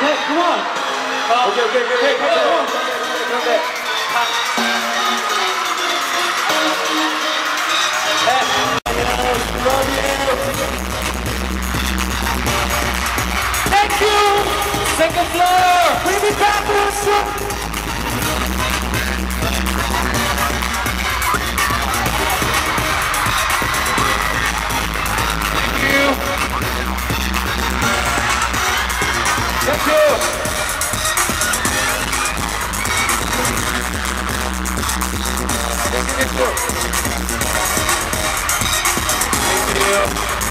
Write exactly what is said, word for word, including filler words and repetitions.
Hey, come on. Uh, okay, okay, okay, okay, come on. Okay. Thank you. Second floor. Bring it back to us. Thank you. Thank you. Thank you. Thank you.